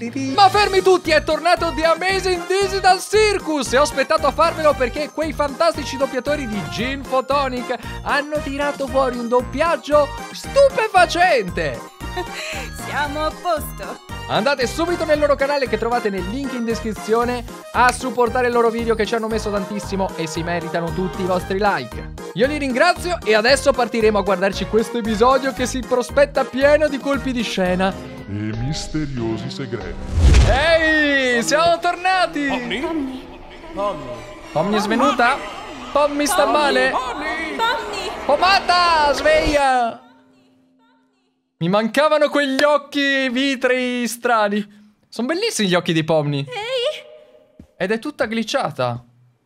Ma fermi tutti, è tornato The Amazing Digital Circus! E ho aspettato a farvelo perché quei fantastici doppiatori di Gin Photonic hanno tirato fuori un doppiaggio stupefacente! Siamo a posto! Andate subito nel loro canale che trovate nel link in descrizione a supportare i loro video che ci hanno messo tantissimo e si meritano tutti i vostri like. Io li ringrazio e adesso partiremo a guardarci questo episodio che si prospetta pieno di colpi di scena e misteriosi segreti. Ehi, siamo tornati! Pomni è svenuta? Pomni sta male? Pomni! Pomata, sveglia! Mi mancavano quegli occhi vitrei strani. Sono bellissimi gli occhi di Pomni. Ehi! Ed è tutta glitchata.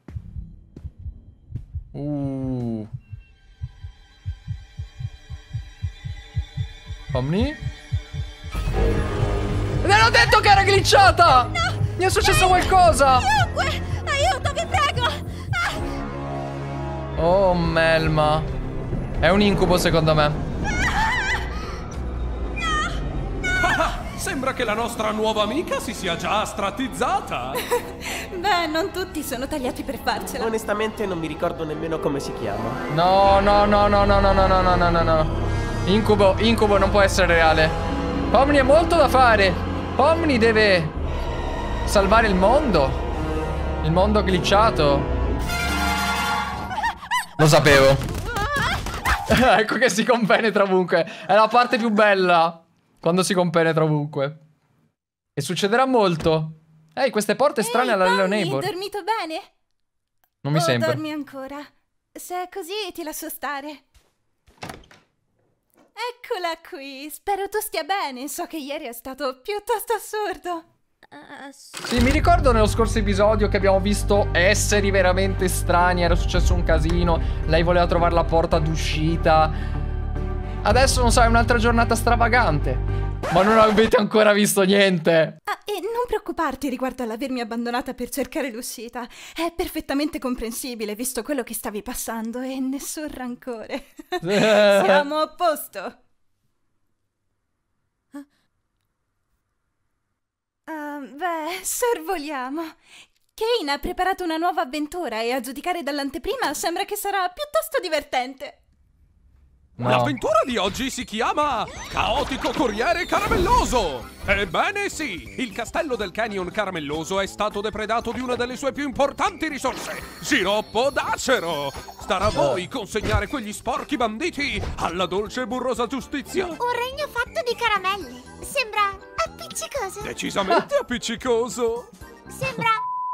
Pomni? Ed l'ho detto che era glitchata! No! Mi è successo qualcosa! Chiunque! Aiuto, vi prego! Oh, Melma. È un incubo, secondo me. Sembra che la nostra nuova amica si sia già strattizzata. Beh, non tutti sono tagliati per farcela. Onestamente non mi ricordo nemmeno come si chiama. No. Incubo non può essere reale. Pomni ha molto da fare. Pomni deve salvare il mondo. Il mondo glitchato. Lo sapevo. Ecco che si compenetra ovunque. È la parte più bella. Quando si compenetra ovunque. E succederà molto. Ehi, queste porte strane alla Hello Neighbor. Hai dormito bene? Non mi sembra. Dormi ancora. Se è così ti lascio stare. Eccola qui. Spero tu stia bene. So che ieri è stato piuttosto assurdo. Sì, mi ricordo nello scorso episodio che abbiamo visto esseri veramente strani. Era successo un casino. Lei voleva trovare la porta d'uscita. Adesso non so, è un'altra giornata stravagante. Ma non avete ancora visto niente. E non preoccuparti riguardo all'avermi abbandonata per cercare l'uscita. È perfettamente comprensibile visto quello che stavi passando e nessun rancore. Siamo a posto. Beh, sorvoliamo. Kane ha preparato una nuova avventura e a giudicare dall'anteprima sembra che sarà piuttosto divertente. No. L'avventura di oggi si chiama Caotico Corriere Caramelloso. Ebbene sì, il castello del Canyon Caramelloso è stato depredato di una delle sue più importanti risorse, siroppo d'acero. Starà a voi consegnare quegli sporchi banditi alla dolce e burrosa giustizia. Un regno fatto di caramelle. Sembra appiccicoso. Decisamente appiccicoso. Sembra...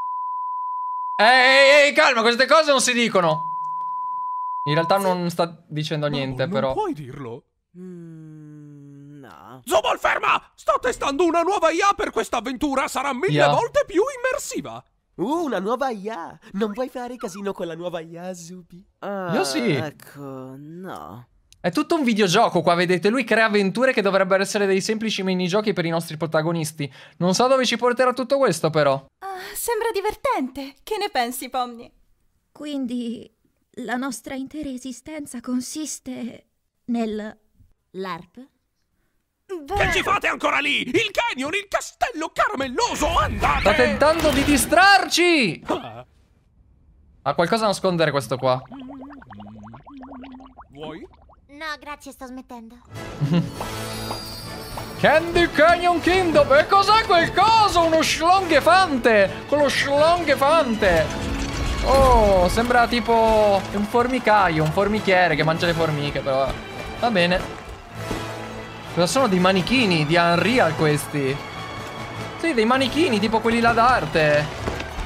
Ehi, calma, queste cose non si dicono. In realtà non sta dicendo niente, non però. Non puoi dirlo. No. Zobol, ferma! Sto testando una nuova IA per questa avventura. Sarà 1000 volte più immersiva. Una nuova IA. Non vuoi fare casino con la nuova IA, Zubi? Io sì. Ecco, no. È tutto un videogioco qua, vedete? Lui crea avventure che dovrebbero essere dei semplici minigiochi per i nostri protagonisti. Non so dove ci porterà tutto questo, però. Sembra divertente. Che ne pensi, Pomni? Quindi la nostra intera esistenza consiste nel LARP? Che ci fate ancora lì? Il canyon, il castello caramelloso, andate! Sta tentando di distrarci! Ha qualcosa da nascondere questo qua. Vuoi? No, grazie, sto smettendo. Candy Canyon Kingdom! E cos'è quel coso? Uno schlonghefante! Quello schlonghefante! Oh, sembra tipo un formicaio, un formichiere che mangia le formiche, però. Va bene. Cosa sono dei manichini di Unreal questi? Sì, dei manichini, tipo quelli là d'arte.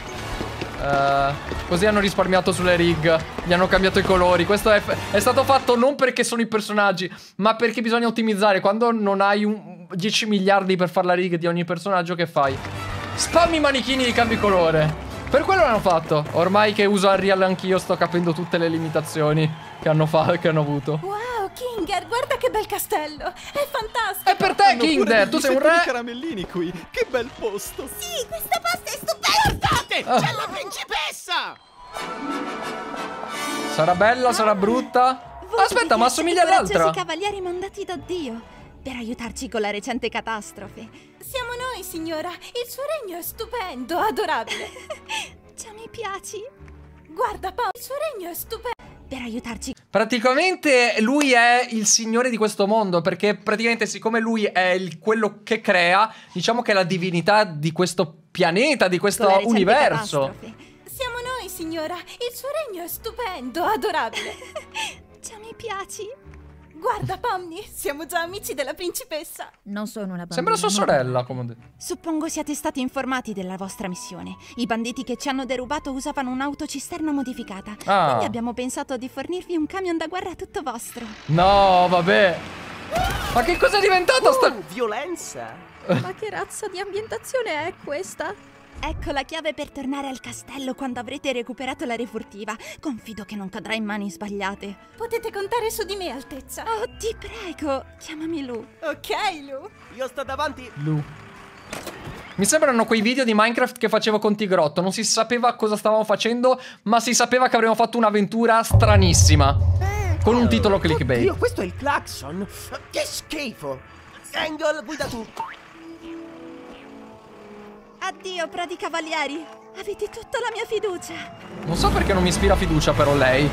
Così hanno risparmiato sulle rig. Gli hanno cambiato i colori. Questo è stato fatto non perché sono i personaggi, ma perché bisogna ottimizzare. Quando non hai 10 miliardi per fare la rig di ogni personaggio, che fai? Spammi i manichini di cambi colore. Per quello l'hanno fatto. Ormai che uso Unreal anch'io sto capendo tutte le limitazioni che hanno avuto. Wow, Kinger, guarda che bel castello. È fantastico. È per te, Kinger. Tu sei un re. caramellini qui. Che bel posto. Sì, questa pasta è stupenda. Guardate, c'è la principessa. Sarà bella, sarà brutta. Aspetta, ma assomiglia all'altra. I cavalieri mandati da Dio per aiutarci con la recente catastrofe. Siamo noi. noi, signora. Il suo regno è stupendo, adorabile. Già mi piaci. Guarda, Pom, il suo regno è stupendo. Per aiutarci. Praticamente lui è il signore di questo mondo, perché praticamente siccome lui è quello che crea, diciamo che è la divinità di questo pianeta, di questo universo. Siamo noi, signora. Il suo regno è stupendo, adorabile. Già mi piaci. Guarda, Pomni, siamo già amici della principessa. Non sono una bambina. Sembra sua sorella, come ho detto. Suppongo siate stati informati della vostra missione. I banditi che ci hanno derubato usavano un'autocisterna modificata. Quindi abbiamo pensato di fornirvi un camion da guerra tutto vostro. No, vabbè. Ma che cosa è diventato sta... Violenza! Ma che razza di ambientazione è questa? Ecco la chiave per tornare al castello quando avrete recuperato la refurtiva. Confido che non cadrà in mani sbagliate. Potete contare su di me, Altezza. Oh, ti prego, chiamami Lu. Ok, Lu. Io sto davanti. Lu. Mi sembrano quei video di Minecraft che facevo con Tigrotto. Non si sapeva cosa stavamo facendo, ma si sapeva che avremmo fatto un'avventura stranissima. Con un titolo clickbait. Io, questo è il clacson. Che schifo. Angle, guida tu. Addio, prati cavalieri. Avete tutta la mia fiducia. Non so perché non mi ispira fiducia però lei.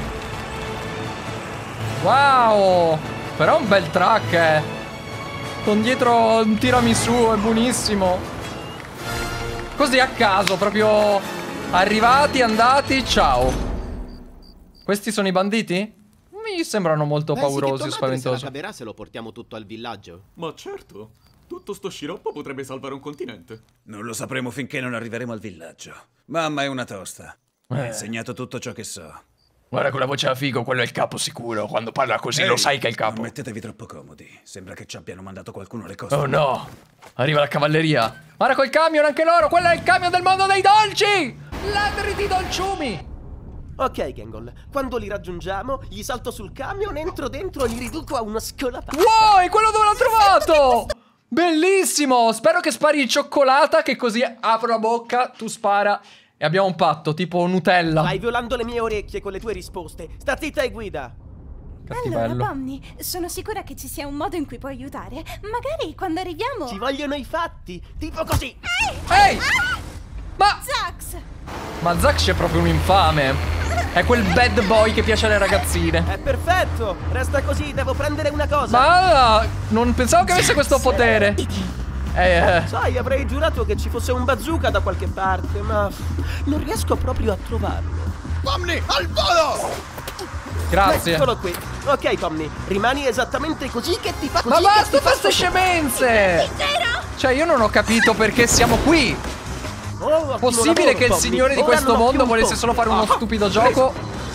Wow. Però è un bel track, con dietro un tiramisù, è buonissimo. Così a caso, proprio arrivati, andati, ciao. Questi sono i banditi? Mi sembrano molto paurosi e spaventosi. Se la caverà se lo portiamo tutto al villaggio. Ma certo. Tutto sto sciroppo potrebbe salvare un continente. Non lo sapremo finché non arriveremo al villaggio. Mamma è una tosta. Mi ha insegnato tutto ciò che so. Guarda con la voce a figo, quello è il capo sicuro. Quando parla così lo sai che è il capo. Non mettetevi troppo comodi. Sembra che ci abbiano mandato qualcuno alle coste. Oh no. Arriva la cavalleria. Guarda col camion anche loro. Quello è il camion del mondo dei dolci. Ladri di dolciumi. Ok, Gangle. Quando li raggiungiamo, gli salto sul camion, entro dentro e li riduco a una scolapata. Wow, è quello dove l'ho trovato. Bellissimo. Spero che spari cioccolata, che così apro la bocca, tu spara e abbiamo un patto, tipo Nutella. Stai violando le mie orecchie con le tue risposte. Sta zitta e guida. Allora, Pomni, sono sicura che ci sia un modo in cui puoi aiutare. Magari quando arriviamo... Ci vogliono i fatti, tipo così. Ehi! Ma... Zax! Ma Zax è proprio un infame. È quel bad boy che piace alle ragazzine. È perfetto. Resta così, devo prendere una cosa. Ma non pensavo che avesse questo potere. Sai, avrei giurato che ci fosse un bazooka da qualche parte, ma non riesco proprio a trovarlo. Pomni, al volo! Grazie. Eccolo qui. Ok, Pomni, rimani esattamente così che ti fa così. Ma basta queste scemenze! Cioè, io non ho capito perché siamo qui. Possibile che il signore di questo mondo volesse solo fare uno stupido gioco?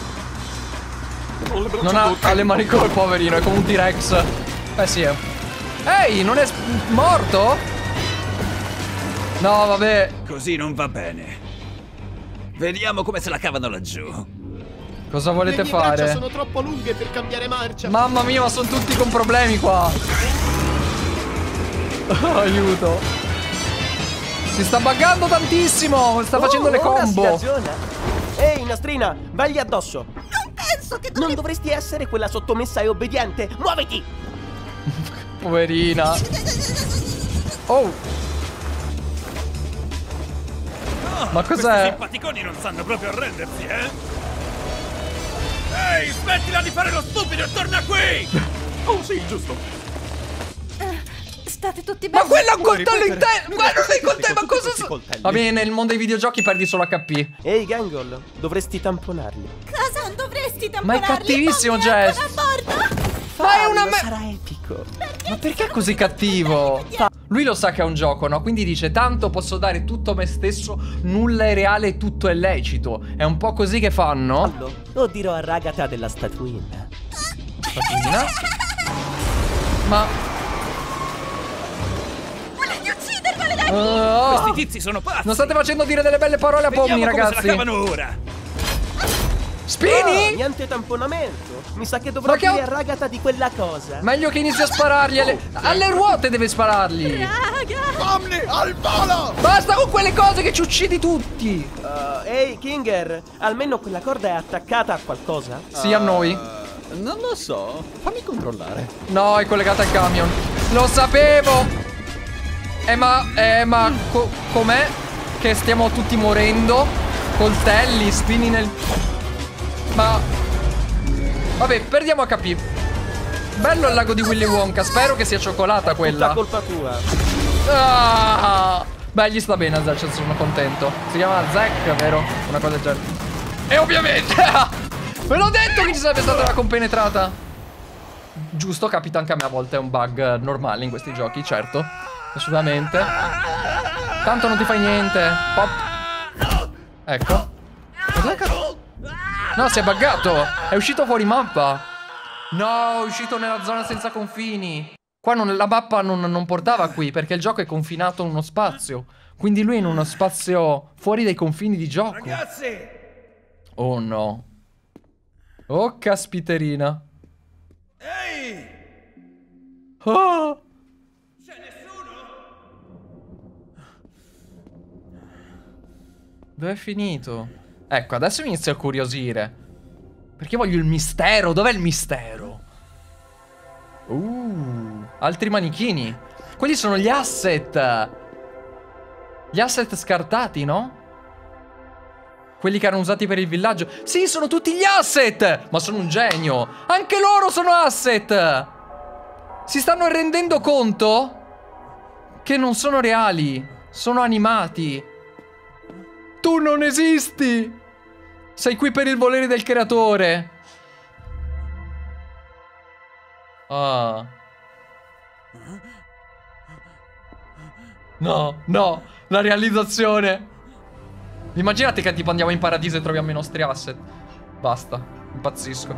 Non ha le mani come poverino, è come un T-Rex. Sì. Ehi, non è morto? No, vabbè. Così non va bene. Vediamo come se la cavano laggiù. Cosa volete Le mie braccia fare? sono troppo lunghe per cambiare marcia. Mamma mia, ma sono tutti con problemi qua. Aiuto. Si sta buggando tantissimo. Sta facendo le combo. Ehi, Nastrina, vagli addosso. Non penso che Non dovresti essere quella sottomessa e obbediente. Muoviti! Poverina. Oh. Ma Questi cos'è? simpaticoni non sanno proprio arrendersi, eh? Ehi, smettila di fare lo stupido e torna qui! Oh sì, giusto. State tutti bene? Ma quello è un coltello in te! Guarda dei coltelli, ma cosa sono? Va bene, nel mondo dei videogiochi perdi solo HP. Ehi, Gangle, dovresti tamponarli. Cosa? Non dovresti Ma è tamponarli? cattivissimo, Pomni, Jess. ancora a bordo? Ma è una sarà epico. Ma perché è così cattivo? Lui lo sa che è un gioco, no? Quindi dice, tanto posso dare tutto me stesso, nulla è reale e tutto è lecito. È un po' così che fanno? Lo dirò a Ragata della statuina. Statuina? Ma... Questi tizi sono pazzi! Non state facendo dire delle belle parole a Pomni, ragazzi. Come se la cavano ora! Spini? Niente tamponamento. Mi sa che dovrò Ma che dire a Ragata di quella cosa. Meglio che inizi a sparargli alle ruote deve sparargli. Raga! Pomni, al volo! Basta con quelle cose che ci uccidi tutti. Ehi, Kinger, almeno quella corda è attaccata a qualcosa? Sì, a noi. Non lo so. Fammi controllare. No, è collegata al camion. Lo sapevo. Ma com'è che stiamo tutti morendo? Coltelli, spini nel... Ma... Vabbè, perdiamo HP. Bello il lago di Willy Wonka. Spero che sia cioccolata quella. Tutta colpa tua. Beh, gli sta bene a Zack, sono contento. Si chiama Zack, vero? Una cosa del genere. E ovviamente ve l'ho detto che ci sarebbe stata una compenetrata. Giusto, capita anche a me a volte. È un bug normale in questi giochi, certo. Assolutamente. Tanto non ti fai niente. Pop. Ecco. No, si è buggato. È uscito fuori mappa. No, è uscito nella zona senza confini. Qua la mappa non portava qui, perché il gioco è confinato in uno spazio. Quindi lui è in uno spazio fuori dai confini di gioco. Ragazzi! Oh no. Oh caspiterina. Ehi! Oh! C'è nessuno? Dove è finito? Ecco, adesso mi inizio a curiosire. Perché voglio il mistero. Dov'è il mistero? Altri manichini. Quelli sono gli asset. Gli asset scartati, no? Quelli che erano usati per il villaggio. Sì, sono tutti gli asset. Ma sono un genio. Anche loro sono asset. Si stanno rendendo conto che non sono reali. Sono animati. Tu non esisti. Sei qui per il volere del creatore. Ah. No, no, la realizzazione. Immaginate che tipo andiamo in paradiso e troviamo i nostri asset. Basta, impazzisco.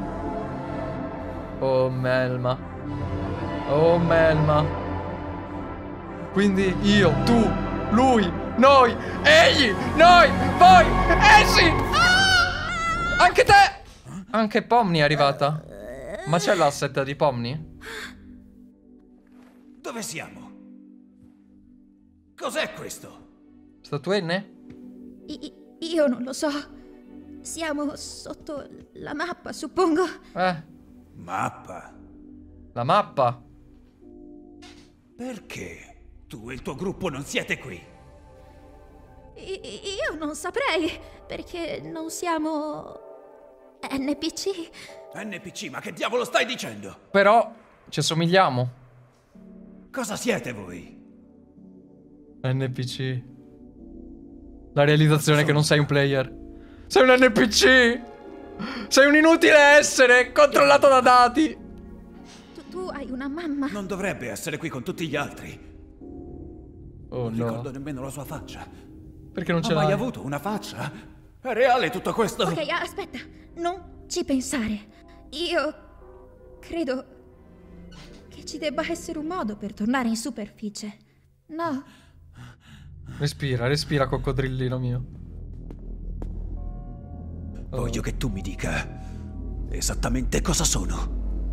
Oh Melma. Oh Melma. Quindi io, tu, lui, noi, egli, noi, voi, essi. Anche te. Anche Pomni è arrivata. Ma c'è l'asset di Pomni? Dove siamo? Cos'è questo? Statuenne? Io non lo so. Siamo sotto la mappa, suppongo. Mappa? La mappa? Perché tu e il tuo gruppo non siete qui? Io non saprei, perché non siamo... NPC? NPC, ma che diavolo stai dicendo? Però ci assomigliamo. Cosa siete voi? NPC. La realizzazione che non sei un player. Sei un NPC. Sei un inutile essere controllato da dati. Tu hai una mamma. Non dovrebbe essere qui con tutti gli altri. Oh non no. ricordo nemmeno la sua faccia. Perché non ce l'hai? Ha mai avuto una faccia? È reale tutto questo? Ok, aspetta. Non ci pensare. Io credo che ci debba essere un modo per tornare in superficie. No? Respira, respira, coccodrillino mio. Voglio che tu mi dica esattamente cosa sono.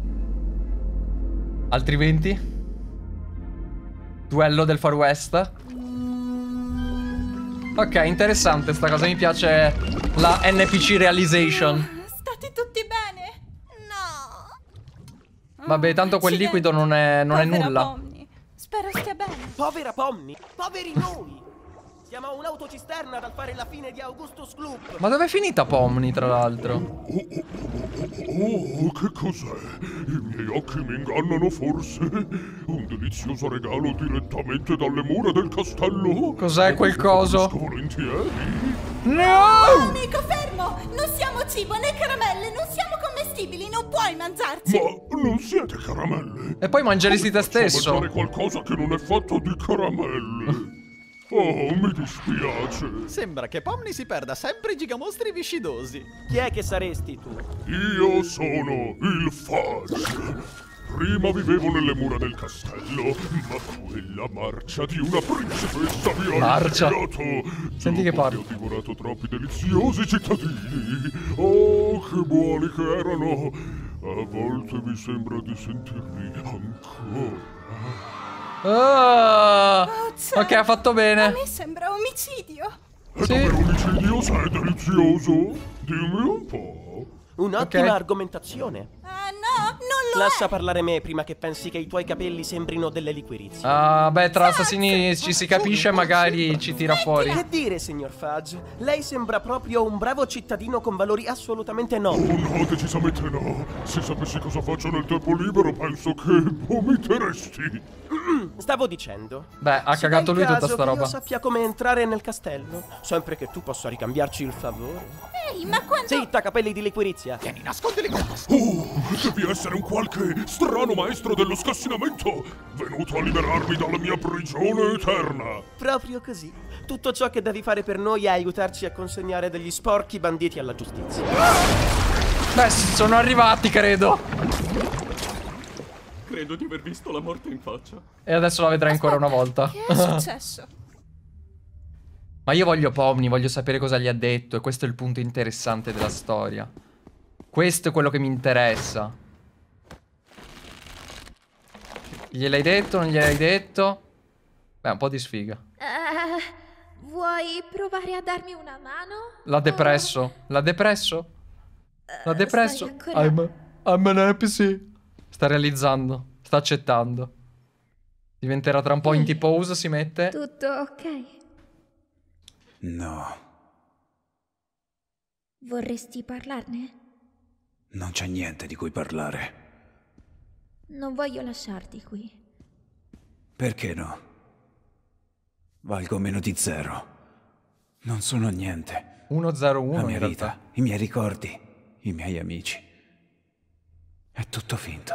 Altri 20? Duello del Far West. Ok, interessante sta cosa, mi piace la NPC realization. State tutti bene? No. Vabbè, tanto quel liquido non è nulla. Pomni. Spero stia bene. Povera Pomni, poveri noi. Siamo un'autocisterna dal fare la fine di Augustus Gloop. Ma dov'è finita Pomni, tra l'altro? Oh, che cos'è? I miei occhi mi ingannano forse? Un delizioso regalo direttamente dalle mura del castello? Cos'è quel coso? Volentieri. No! Amico, fermo! Non siamo cibo né caramelle, non siamo commestibili, non puoi mangiarci! Ma non siete caramelle? E poi mangeresti te stesso. Mangiare qualcosa che non è fatto di caramelle. Oh, mi dispiace. Sembra che Pomni si perda sempre i gigamostri viscidosi. Chi è che saresti tu? Io sono il Fudge. Prima vivevo nelle mura del castello, ma quella marcia di una principessa mi ha ispirato. Senti che parla. Ho divorato troppi deliziosi cittadini. Oh, che buoni che erano. A volte mi sembra di sentirli ancora. Ok, ha fatto bene. A me sembra omicidio. È davvero omicidio se è delizioso? Dimmi un po'. Un'ottima argomentazione. Ah no, non Lascia parlare me prima che pensi che i tuoi capelli sembrino delle liquirizie. Ah, beh, tra assassini ci si capisce, magari ci tira fuori. Che dire, signor Fudge? Lei sembra proprio un bravo cittadino con valori assolutamente nobili. Oh no, decisamente no. Se sapessi cosa faccio nel tempo libero, penso che vomiteresti. Stavo dicendo. Beh, ha cagato lui tutta sta roba. Io sappia come entrare nel castello, sempre che tu possa ricambiarci il favore. Ehi, ma quando... Zitta, capelli di liquirizia. Tieni, nascondili con Devi essere un qualche strano maestro dello scassinamento, venuto a liberarmi dalla mia prigione eterna. Proprio così. Tutto ciò che devi fare per noi è aiutarci a consegnare degli sporchi banditi alla giustizia. Beh, sono arrivati, credo. Credo di aver visto la morte in faccia. E adesso la vedrai ancora una volta. Che è successo? Ma io voglio Pomni, voglio sapere cosa gli ha detto. E questo è il punto interessante della storia. Questo è quello che mi interessa. Gliel'hai detto? Non gliel'hai detto? Beh, un po' di sfiga. Vuoi provare a darmi una mano? L'ha depresso. L'ha depresso? L'ha depresso? Ancora... I'm an NPC. Sta realizzando. Sta accettando. Diventerà tra un po' in T-pose, si mette. Tutto ok? No. Vorresti parlarne? Non c'è niente di cui parlare. Non voglio lasciarti qui. Perché no? Valgo meno di 0. Non sono niente. 101 La mia in vita, realtà. i miei ricordi, i miei amici. È tutto finto.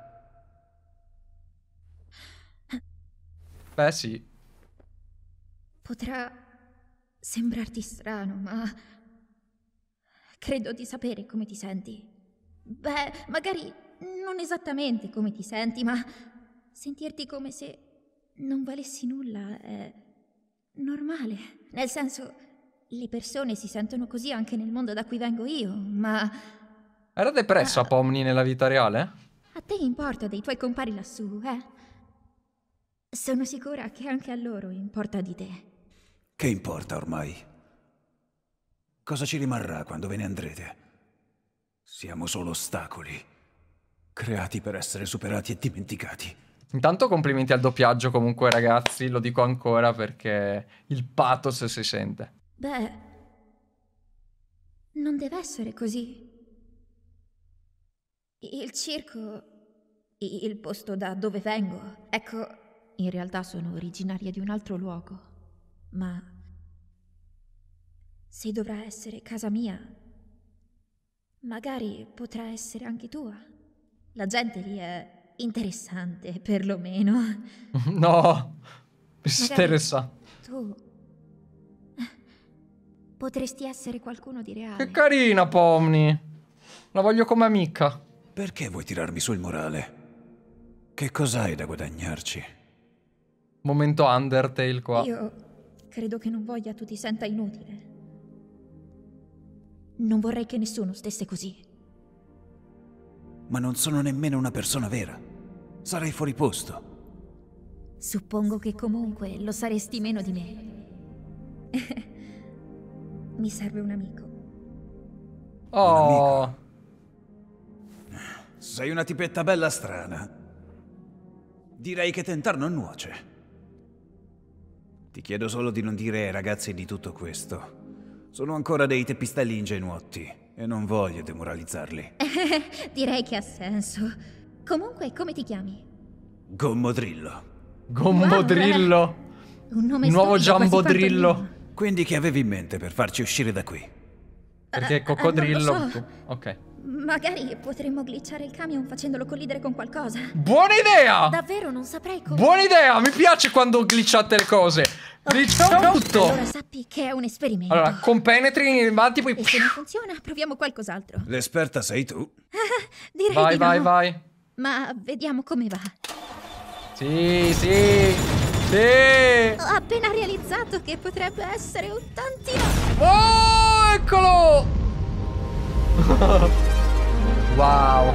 Beh, sì. Potrà sembrarti strano, ma credo di sapere come ti senti. Beh, magari non esattamente come ti senti, ma sentirti come se non valessi nulla è normale. Nel senso, le persone si sentono così anche nel mondo da cui vengo io, ma... Era depressa Pomni nella vita reale? A te importa dei tuoi compari lassù, eh? Sono sicura che anche a loro importa di te. Che importa ormai? Cosa ci rimarrà quando ve ne andrete? Siamo solo ostacoli, creati per essere superati e dimenticati. Intanto complimenti al doppiaggio comunque, ragazzi, lo dico ancora perché il pathos si sente. Beh, non deve essere così. Il circo, il posto da dove vengo, ecco, in realtà sono originaria di un altro luogo, ma se dovrà essere casa mia, magari potrà essere anche tua. La gente lì è interessante, perlomeno. No, mi interessa. Tu potresti essere qualcuno di reale. Che carina Pomni. La voglio come amica. Perché vuoi tirarmi sul morale? Che cos'hai da guadagnarci? Momento Undertale qua. Io credo che non voglia tu ti senta inutile. Non vorrei che nessuno stesse così. Ma non sono nemmeno una persona vera. Sarei fuori posto. Suppongo che comunque lo saresti meno di me. Mi serve un amico. Oh. Un amico? Sei una tipetta bella strana. Direi che tentar non nuoce. Ti chiedo solo di non dire ai ragazzi di tutto questo. Sono ancora dei teppistelli ingenuotti e non voglio demoralizzarli. Direi che ha senso. Comunque, come ti chiami? Gommodrillo. Gommodrillo. Wow, un nome nuovo stupido, Giambodrillo. Quindi che avevi in mente per farci uscire da qui? Perché coccodrillo. non lo so. Ok. Magari potremmo glitchare il camion facendolo collidere con qualcosa. Buona idea! Davvero non saprei come. Buona idea! Mi piace quando glitchate le cose. Glitchiamo tutto. Allora sappi che è un esperimento. Allora, compenetri, ma tipo... E se non funziona, proviamo qualcos'altro. L'esperta sei tu. Direi vai, di vai, no. vai. Ma vediamo come va. Sì, sì. Sì. Ho appena realizzato che potrebbe essere un tantino... Oh, eccolo! Wow.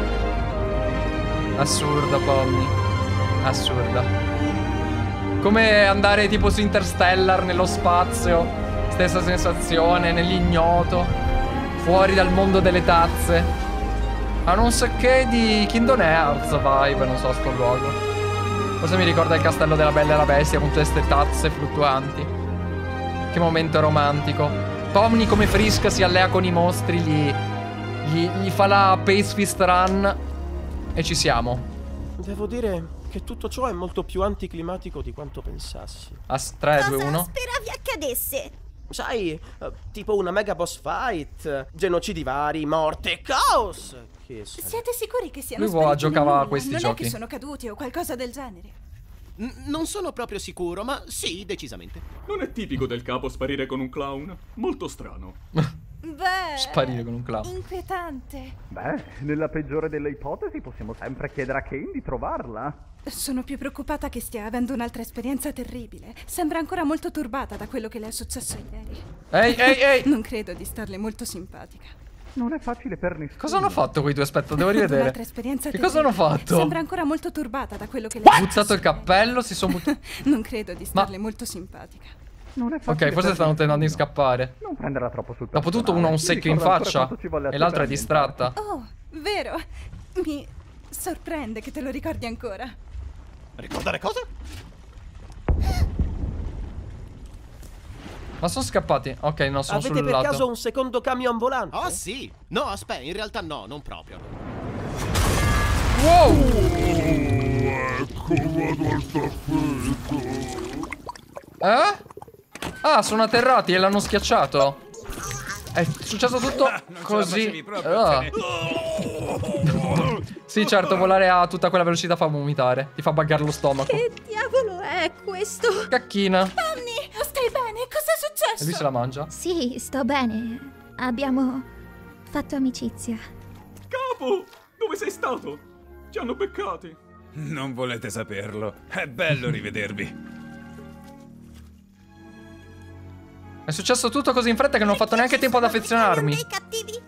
Assurda, Pomni. Assurda. Come andare tipo su Interstellar nello spazio. Stessa sensazione, nell'ignoto. Fuori dal mondo delle tazze. Hanno un sacco di Kingdom Hearts vibe, non so, sto luogo. Cosa mi ricorda il castello della Bella e la Bestia con tutte queste tazze fluttuanti. Che momento romantico. Pomni come Frisk si allea con i mostri, gli fa la Pace Fist Run e ci siamo. Devo dire che tutto ciò è molto più anticlimatico di quanto pensassi. 3, 2, 1. Cosa speravi accadesse? Sai, tipo una mega boss fight, genocidi vari, morte, caos. Siete sicuri che siano Lui giocava a questi non giochi. Non è che sono caduti o qualcosa del genere? Non sono proprio sicuro, ma sì, decisamente. Non è tipico del capo sparire con un clown? Molto strano. Beh, sparire con un clown. Inquietante. Beh, nella peggiore delle ipotesi possiamo sempre chiedere a Kane di trovarla. Sono più preoccupata che stia avendo un'altra esperienza terribile. Sembra ancora molto turbata da quello che le è successo ieri. Ehi! Non credo di starle molto simpatica. Non è facile per nessuno. Cosa hanno fatto quei due? Aspetta, devo rivedere. Un'altra esperienza che cosa hanno fatto? Sembra ancora molto turbata da quello che le ha buttato il cappello, si sono buttati. Non credo di starle molto simpatica. Non è facile. Ok, forse stanno tentando di scappare. Non prenderla troppo sul Dopotutto uno ha un secchio in faccia e l'altra è distratta. Oh, vero. Mi sorprende che te lo ricordi ancora. Ricordare cosa? Ma sono scappati. Ok, no, sono sul lato. Avete per caso un secondo camion volante? Oh sì. No, aspetta, in realtà no, non proprio. Wow! Ecco, vado al tappeto. Ah, sono atterrati e l'hanno schiacciato. È successo tutto così. Sì, certo, volare a tutta quella velocità fa vomitare. Ti fa buggare lo stomaco. Che diavolo è questo? Cacchina. Annie, stai bene? Cos'è successo? E lui se la mangia? Sì, sto bene. Abbiamo fatto amicizia. Capo! Dove sei stato? Ci hanno beccati. Non volete saperlo. È bello rivedervi. È successo tutto così in fretta che non ho fatto neanche tempo ad affezionarmi. Dei cattivi.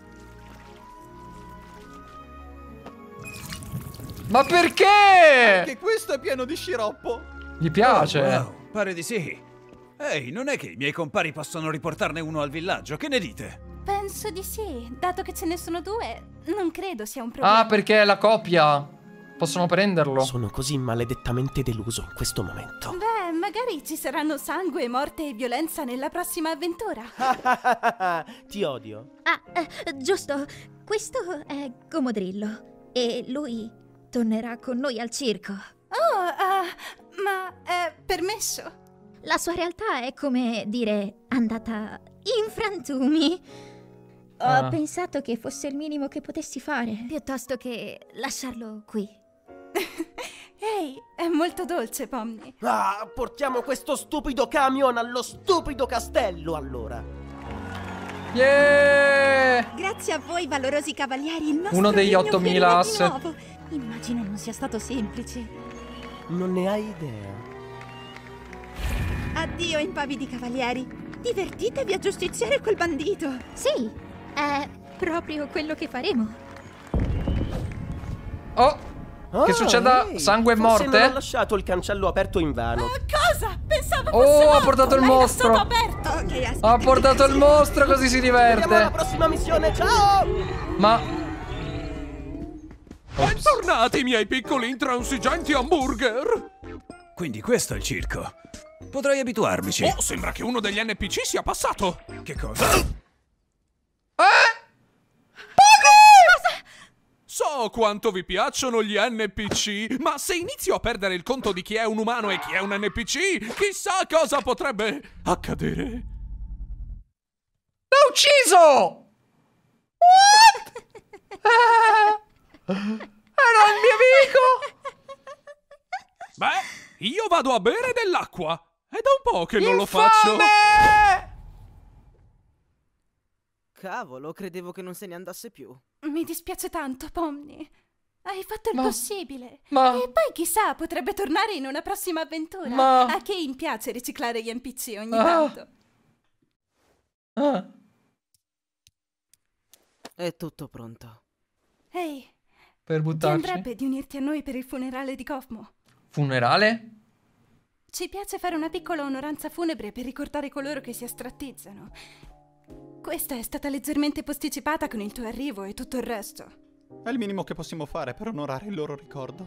Ma perché? Anche questo è pieno di sciroppo. Gli piace. Wow, pare di sì. Ehi, non è che i miei compari possono riportarne uno al villaggio? Che ne dite? Penso di sì. Dato che ce ne sono due, non credo sia un problema. Ah, perché è la coppia. Possono prenderlo. Sono così maledettamente deluso in questo momento. Beh, magari ci saranno sangue, morte e violenza nella prossima avventura. Ti odio. Giusto. Questo è Gomodrillo. E lui tornerà con noi al circo. Ma è permesso? La sua realtà è come dire andata in frantumi. Ho pensato che fosse il minimo che potessi fare, piuttosto che lasciarlo qui. Ehi, è molto dolce, Pomni. Portiamo questo stupido camion allo stupido castello, allora. Yeah! Grazie a voi, valorosi cavalieri, il nostro uno degli 8000 asset. nuovo. Immagino non sia stato semplice. Non ne hai idea. Addio, impavidi cavalieri. Divertitevi a giustiziare quel bandito. Sì, è proprio quello che faremo. Che succeda sangue e morte? Non ho lasciato il cancello aperto invano. Cosa? Pensavo fosse morto. Ha portato il mostro. Ha portato il mostro, così si diverte. Andiamo alla prossima missione, ciao! Ma bentornati, miei piccoli intransigenti hamburger. Quindi questo è il circo. Potrei abituarmici. Oh, sembra che uno degli NPC sia passato. Che cosa? So quanto vi piacciono gli NPC, ma se inizio a perdere il conto di chi è un umano e chi è un NPC, chissà cosa potrebbe accadere. l'ha ucciso! What? Era il mio amico! Beh, io vado a bere dell'acqua. È da un po' che non lo faccio. Cavolo, credevo che non se ne andasse più. Mi dispiace tanto, Pomni. Hai fatto il possibile. Ma... E poi chissà, potrebbe tornare in una prossima avventura. Ma... A Kane piace riciclare gli NPC ogni tanto. È tutto pronto. Ehi, per buttarci? ti andrebbe di unirti a noi per il funerale di Cosmo? Funerale? Ci piace fare una piccola onoranza funebre per ricordare coloro che si astrattizzano. Questa è stata leggermente posticipata con il tuo arrivo e tutto il resto. È il minimo che possiamo fare per onorare il loro ricordo.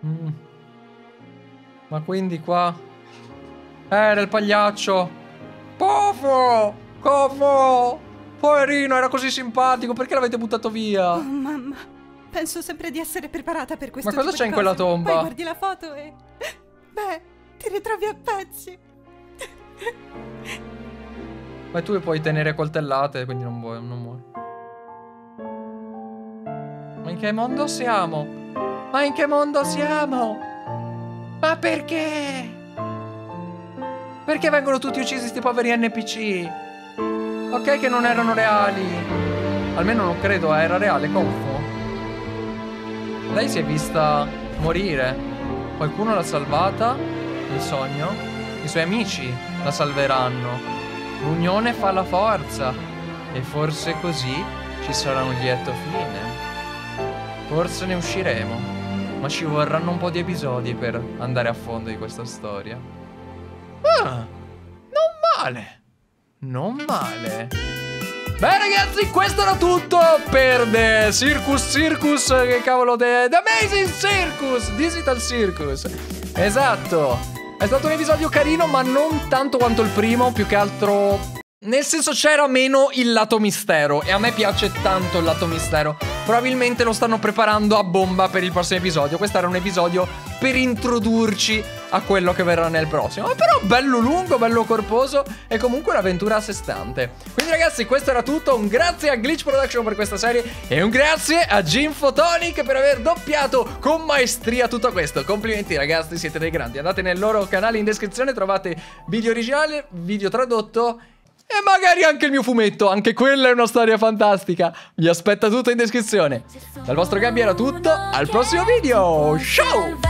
Ma quindi qua... era il pagliaccio. Cofo! Cofo! Poverino, era così simpatico. Perché l'avete buttato via? Oh, mamma. Penso sempre di essere preparata per questo. Ma cosa c'è in quella tomba? Poi guardi la foto e... beh, ti ritrovi a pezzi. Ma tu puoi tenere coltellate, quindi non muori. Ma in che mondo siamo? Ma in che mondo siamo? Ma perché? Perché vengono tutti uccisi sti poveri NPC? Ok che non erano reali. Almeno non credo, era reale, Cofo. Lei si è vista morire. Qualcuno l'ha salvata nel sogno. I suoi amici la salveranno. L'unione fa la forza. E forse così ci sarà un lieto fine. Forse ne usciremo. Ma ci vorranno un po' di episodi per andare a fondo di questa storia. Ah, non male. Non male. Beh ragazzi, questo era tutto per The Circus, che cavolo, The Amazing Circus, Digital Circus. Esatto. È stato un episodio carino, ma non tanto quanto il primo, più che altro... nel senso c'era meno il lato mistero. E a me piace tanto il lato mistero. Probabilmente lo stanno preparando a bomba per il prossimo episodio. Questo era un episodio per introdurci a quello che verrà nel prossimo. Però bello lungo, bello corposo e comunque un'avventura a sé stante. Quindi ragazzi, questo era tutto. Un grazie a Glitch Production per questa serie e un grazie a Jim Photonic per aver doppiato con maestria tutto questo. Complimenti ragazzi, siete dei grandi. Andate nel loro canale in descrizione, trovate video originale, video tradotto e magari anche il mio fumetto. Anche quella è una storia fantastica. Vi aspetta tutto in descrizione. Dal vostro Gabby era tutto. Al prossimo video. Ciao!